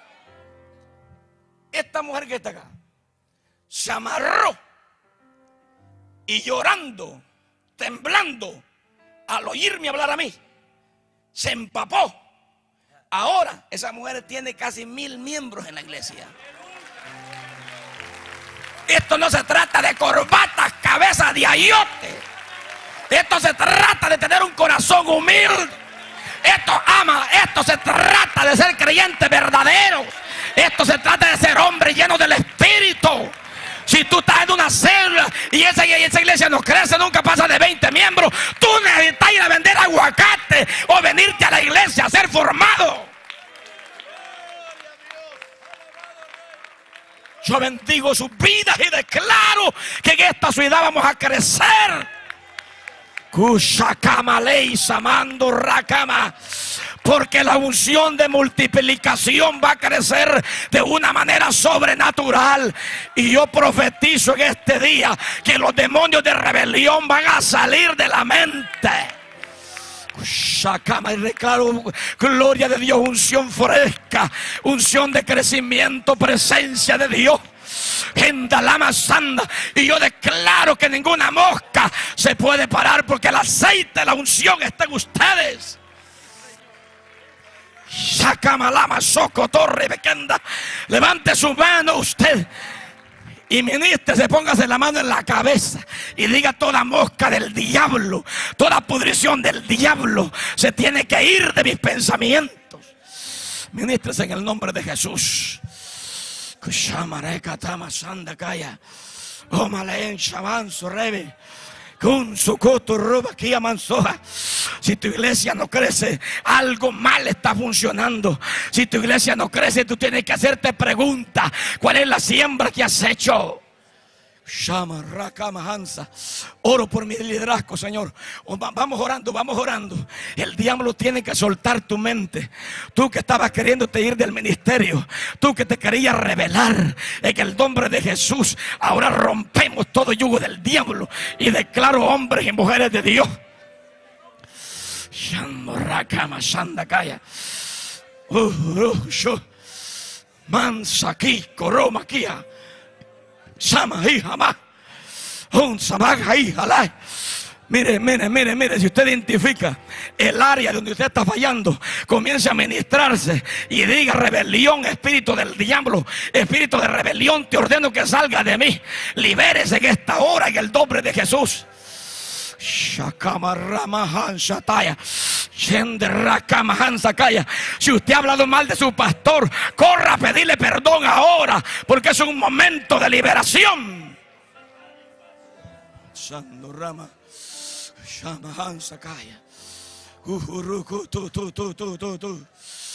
Esta mujer que está acá se amarró y llorando, temblando, al oírme hablar a mí, se empapó. Ahora esa mujer tiene casi mil miembros en la iglesia. Esto no se trata de corbatas, cabezas de ayote. Esto se trata de tener un corazón humilde. Esto ama, esto se trata de ser creyentes verdaderos. Esto se trata de ser hombres llenos del Espíritu. Si tú estás en una célula y esa, y esa iglesia no crece, nunca pasa de veinte miembros, tú necesitas ir a vender aguacate o venirte a la iglesia a ser formado. Yo bendigo sus vidas y declaro que en esta ciudad vamos a crecer. Porque la unción de multiplicación va a crecer de una manera sobrenatural. Y yo profetizo en este día que los demonios de rebelión van a salir de la mente. Y declaro gloria de Dios, unción fresca, unción de crecimiento, presencia de Dios. En Dalama Sanda. Y yo declaro que ninguna mosca se puede parar porque el aceite, la unción está en ustedes. Sacamalama Soco Torre Bequenda. Levante su mano usted y ministre, póngase la mano en la cabeza y diga: toda mosca del diablo, toda pudrición del diablo se tiene que ir de mis pensamientos. Ministrese en el nombre de Jesús. Si tu iglesia no crece, algo mal está funcionando. Si tu iglesia no crece, tú tienes que hacerte preguntas: ¿cuál es la siembra que has hecho? Oro por mi liderazgo, Señor. Vamos orando, vamos orando. El diablo tiene que soltar tu mente. Tú que estabas queriéndote ir del ministerio, tú que te querías revelar, en el nombre de Jesús, ahora rompemos todo yugo del diablo y declaro hombres y mujeres de Dios. Mansaki, Koromakia. Mire, mire, mire, mire, si usted identifica el área donde usted está fallando, comience a ministrarse y diga: rebelión, espíritu del diablo, espíritu de rebelión, te ordeno que salga de mí. Libérese en esta hora en el nombre de Jesús. Si usted ha hablado mal de su pastor, corra a pedirle perdón ahora, porque es un momento de liberación. Sando Rama, Shamahan Sakaya, Uhuruku, tu, tu, tu, tu, tu, tu.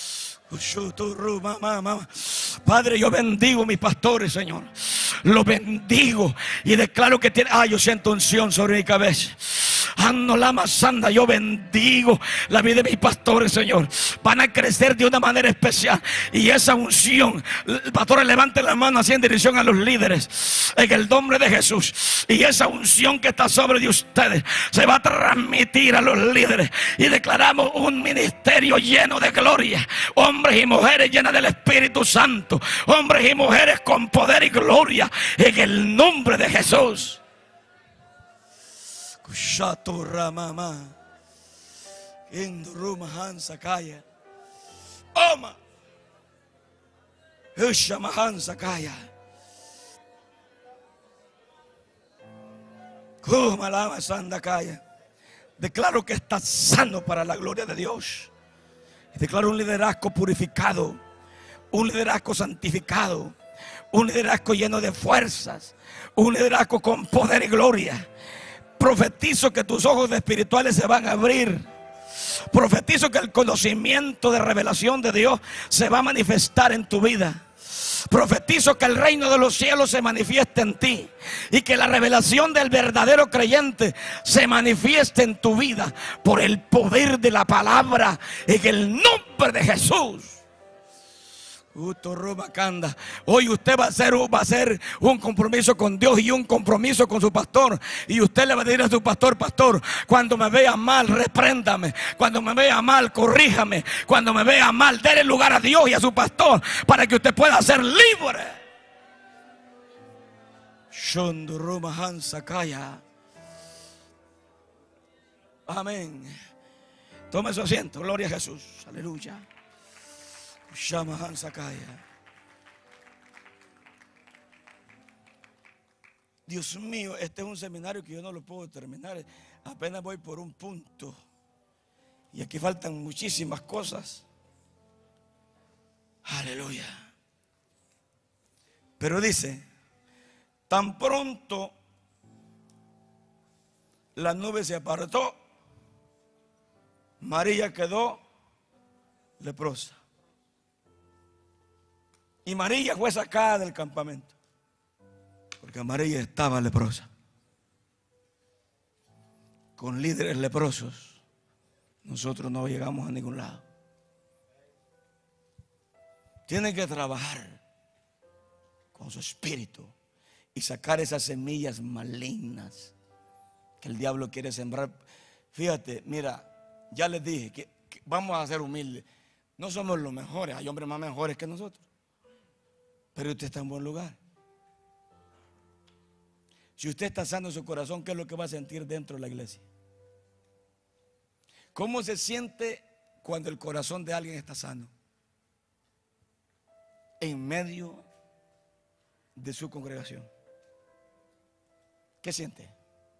Padre, yo bendigo a mis pastores, Señor. Los bendigo y declaro que tiene. Ah, yo siento unción sobre mi cabeza. Ando la masanda, yo bendigo la vida de mis pastores, Señor. Van a crecer de una manera especial. Y esa unción, pastores, levanten la mano así en dirección a los líderes, en el nombre de Jesús. Y esa unción que está sobre de ustedes se va a transmitir a los líderes. Y declaramos un ministerio lleno de gloria. Hombres y mujeres llenas del Espíritu Santo. Hombres y mujeres con poder y gloria, en el nombre de Jesús. Kushato Ramama Induruma Hansa Kaya Oma Ushama Hansa Kaya Kumalama Sanda Kaya. Declaro que estás sano para la gloria de Dios. Declaro un liderazgo purificado, un liderazgo santificado, un liderazgo lleno de fuerzas, un liderazgo con poder y gloria. Profetizo que tus ojos espirituales se van a abrir. Profetizo que el conocimiento de revelación de Dios se va a manifestar en tu vida. Profetizo que el reino de los cielos se manifieste en ti y que la revelación del verdadero creyente se manifieste en tu vida por el poder de la palabra, en el nombre de Jesús. Hoy usted va a, hacer, va a hacer un compromiso con Dios y un compromiso con su pastor. Y usted le va a decir a su pastor: pastor, cuando me vea mal, repréndame. Cuando me vea mal, corríjame. Cuando me vea mal, déle lugar a Dios y a su pastor para que usted pueda ser libre. Amén. Tome su asiento. Gloria a Jesús. Aleluya. Shamahan Sakaya. Dios mío, este es un seminario que yo no lo puedo terminar. Apenas voy por un punto. Y aquí faltan muchísimas cosas. Aleluya. Pero dice: tan pronto la nube se apartó, María quedó leprosa. Y María fue sacada del campamento, porque María estaba leprosa. Con líderes leprosos nosotros no llegamos a ningún lado. Tienen que trabajar con su espíritu y sacar esas semillas malignas que el diablo quiere sembrar. Fíjate, mira, ya les dije que, que vamos a ser humildes. No somos los mejores, hay hombres más mejores que nosotros. Pero usted está en buen lugar. Si usted está sano en su corazón, ¿qué es lo que va a sentir dentro de la iglesia? ¿Cómo se siente cuando el corazón de alguien está sano? En medio de su congregación. ¿Qué siente?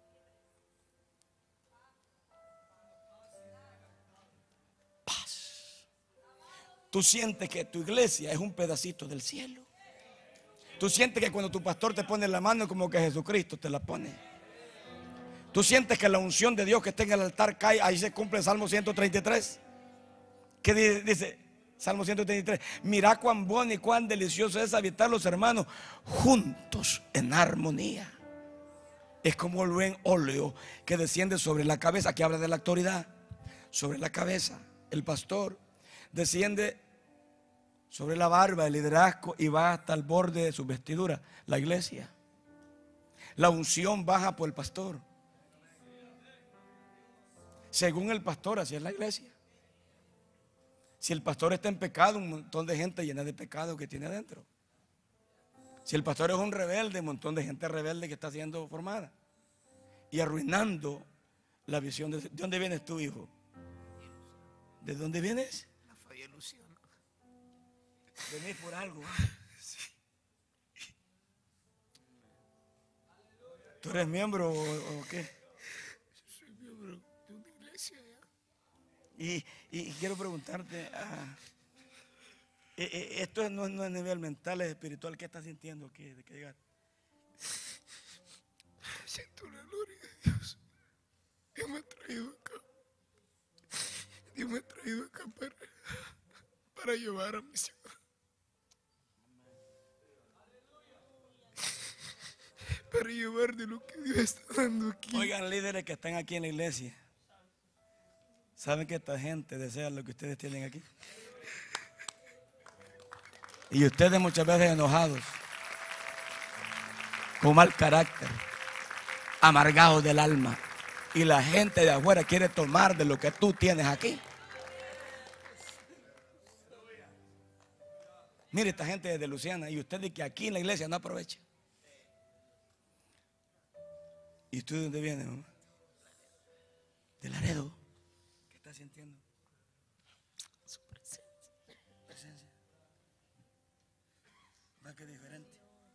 Paz. Tú sientes que tu iglesia es un pedacito del cielo. Tú sientes que cuando tu pastor te pone la mano, como que Jesucristo te la pone. Tú sientes que la unción de Dios que está en el altar cae. Ahí se cumple el Salmo ciento treinta y tres. ¿Qué dice Salmo ciento treinta y tres? Mira cuán bueno y cuán delicioso es habitar los hermanos juntos en armonía. Es como el buen óleo que desciende sobre la cabeza, que habla de la autoridad. Sobre la cabeza, el pastor desciende sobre la barba, el liderazgo, y va hasta el borde de su vestidura, la iglesia. La unción baja por el pastor. Según el pastor, así es la iglesia. Si el pastor está en pecado, un montón de gente llena de pecado que tiene adentro. Si el pastor es un rebelde, un montón de gente rebelde que está siendo formada y arruinando la visión. ¿De dónde vienes tú, hijo? ¿De dónde vienes? La fe y ilusión. Venís por algo. Sí. ¿Tú eres miembro o, o qué? Soy miembro de una iglesia ya. Y, y quiero preguntarte, ah, esto no, no es nivel mental, es espiritual. ¿Qué estás sintiendo aquí de que llegaste? Siento la gloria de Dios. Dios me ha traído acá. Dios me ha traído acá para, para llevar a mi ciudad. Para llevar de lo que Dios está dando aquí. Oigan, líderes que están aquí en la iglesia, ¿saben que esta gente desea lo que ustedes tienen aquí? Y ustedes muchas veces enojados, con mal carácter, amargados del alma, y la gente de afuera quiere tomar de lo que tú tienes aquí. Mire, esta gente desde Luciana, y ustedes que aquí en la iglesia no aprovechan. ¿Y usted de dónde viene, mamá? De Laredo. ¿Qué está sintiendo? Su presencia. Presencia. ¿Va que diferente?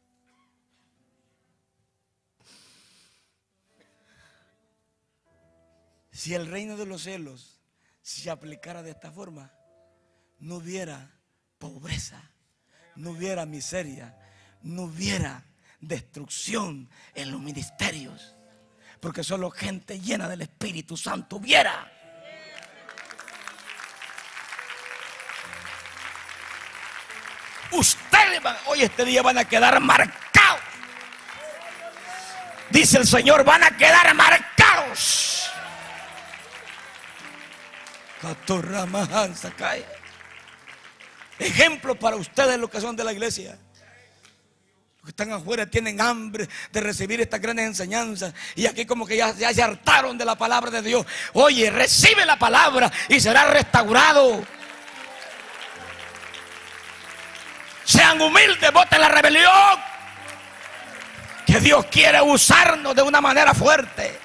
Si el reino de los cielos se aplicara de esta forma, no hubiera pobreza, no hubiera miseria, no hubiera destrucción en los ministerios. Porque solo gente llena del Espíritu Santo viera. Ustedes van, hoy este día van a quedar marcados. Dice el Señor, van a quedar marcados. Ejemplo para ustedes los que son de la iglesia. Los que están afuera tienen hambre de recibir estas grandes enseñanzas, y aquí como que ya, ya se hartaron de la palabra de Dios. Oye, recibe la palabra y será restaurado. Sean humildes, voten la rebelión, que Dios quiere usarnos de una manera fuerte.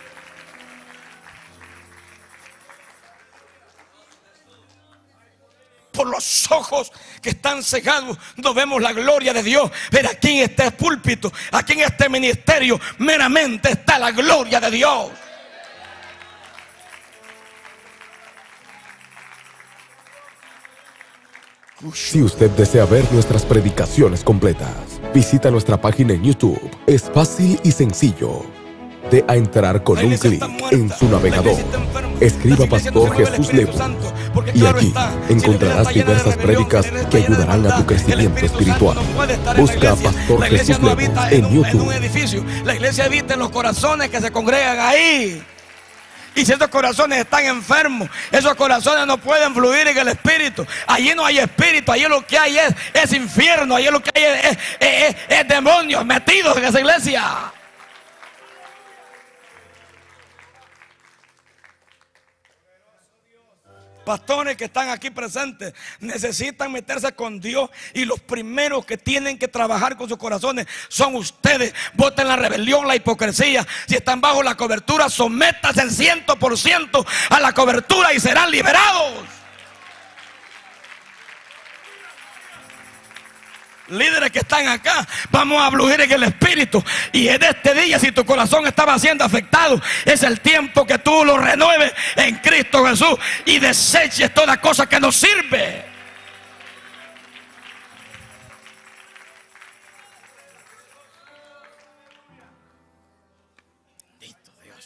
Por los ojos que están cegados no vemos la gloria de Dios. Pero aquí en este púlpito, aquí en este ministerio, meramente está la gloria de Dios. Si usted desea ver nuestras predicaciones completas, visita nuestra página en YouTube. Es fácil y sencillo. De a entrar con un clic en su navegador. Escriba Pastor Jesús Levo y allí encontrarás diversas prédicas que ayudarán a tu crecimiento espiritual. Busca a Pastor Jesús Levo en YouTube. La iglesia habita en los corazones que se congregan ahí. Y si esos corazones están enfermos, esos corazones no pueden fluir en el espíritu. Allí no hay espíritu, allí lo que hay es, es infierno, allí lo que hay es, es, es, es demonios metidos en esa iglesia. Pastores que están aquí presentes necesitan meterse con Dios, y los primeros que tienen que trabajar con sus corazones son ustedes. Voten la rebelión, la hipocresía. Si están bajo la cobertura, sométanse en ciento por ciento a la cobertura y serán liberados. Líderes que están acá, vamos a fluir en el espíritu. Y en este día, si tu corazón estaba siendo afectado, es el tiempo que tú lo renueves en Cristo Jesús y deseches toda cosa que no sirve. Bendito Dios.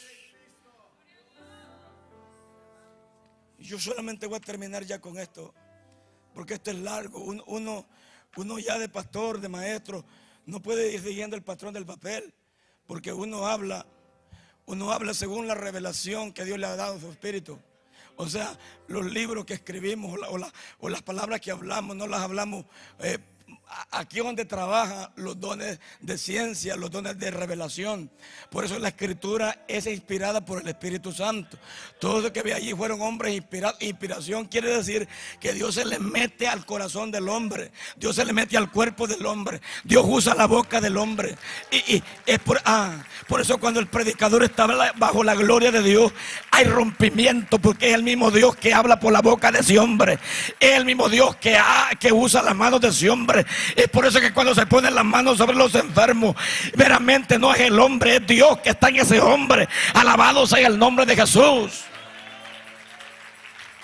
Yo solamente voy a terminar ya con esto, porque esto es largo. Uno, uno Uno ya de pastor, de maestro, no puede ir siguiendo el patrón del papel, porque uno habla, uno habla según la revelación que Dios le ha dado a su espíritu. O sea, los libros que escribimos o, la, o, la, o las palabras que hablamos, no las hablamos eh, aquí donde trabajan los dones de ciencia, los dones de revelación. Por eso la escritura es inspirada por el Espíritu Santo. Todos los que ve allí fueron hombres inspirados. Inspiración quiere decir que Dios se le mete al corazón del hombre, Dios se le mete al cuerpo del hombre, Dios usa la boca del hombre. Y, y es por, ah, por eso cuando el predicador está bajo la gloria de Dios, hay rompimiento, porque es el mismo Dios que habla por la boca de ese hombre, es el mismo Dios que, ah, que usa las manos de ese hombre. Es por eso que cuando se ponen las manos sobre los enfermos, veramente no es el hombre, es Dios que está en ese hombre. Alabado sea el nombre de Jesús.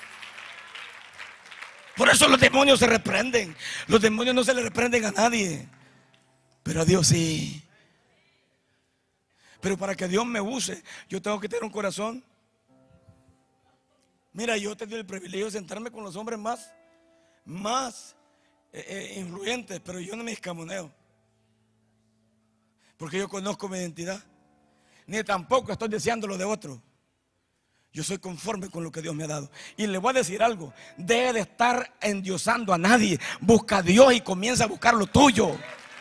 Por eso los demonios se reprenden. Los demonios no se le reprenden a nadie, pero a Dios sí. Pero para que Dios me use, yo tengo que tener un corazón. Mira, yo he tenido el privilegio de sentarme con los hombres más, más eh, eh, influyentes, pero yo no me escamoneo, porque yo conozco mi identidad, ni tampoco estoy deseando lo de otro. Yo soy conforme con lo que Dios me ha dado. Y le voy a decir algo: deje de estar endiosando a nadie. Busca a Dios y comienza a buscar lo tuyo.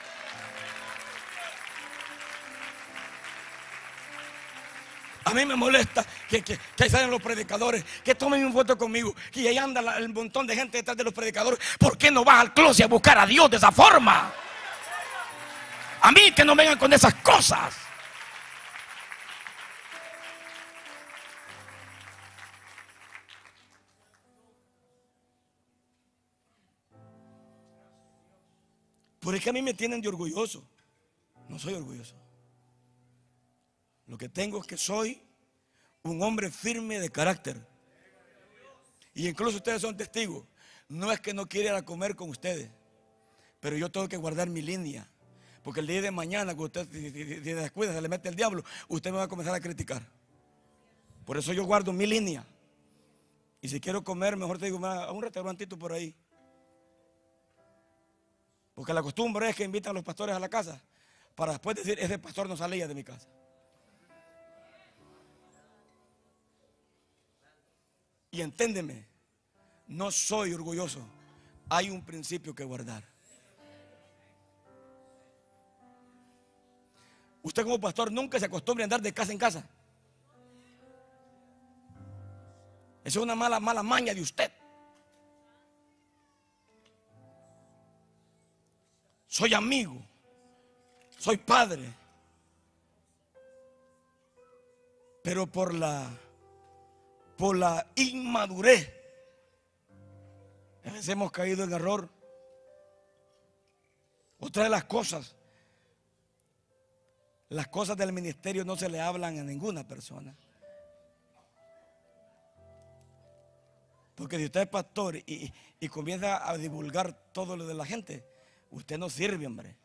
A mí me molesta que, que, que ahí salen los predicadores, que tomen una foto conmigo, y ahí anda la, el montón de gente detrás de los predicadores. ¿Por qué no vas al closet a buscar a Dios de esa forma? A mí que no vengan con esas cosas. Por es que a mí me tienen de orgulloso. No soy orgulloso. Lo que tengo es que soy un hombre firme de carácter. Y incluso ustedes son testigos. No es que no quiera ir a comer con ustedes, pero yo tengo que guardar mi línea. Porque el día de mañana, cuando usted se descuida, se le mete el diablo, usted me va a comenzar a criticar. Por eso yo guardo mi línea. Y si quiero comer, mejor te digo, a un restaurantito por ahí. Porque la costumbre es que invitan a los pastores a la casa para después decir: ese pastor no salía de mi casa. Y entiéndeme, no soy orgulloso. Hay un principio que guardar. Usted como pastor nunca se acostumbre a andar de casa en casa. Esa es una mala, mala maña de usted. Soy amigo, soy padre, pero por la por la inmadurez a veces hemos caído en error. Otra de las cosas, las cosas del ministerio no se le hablan a ninguna persona. Porque si usted es pastor y, y comienza a divulgar todo lo de la gente, usted no sirve, hombre.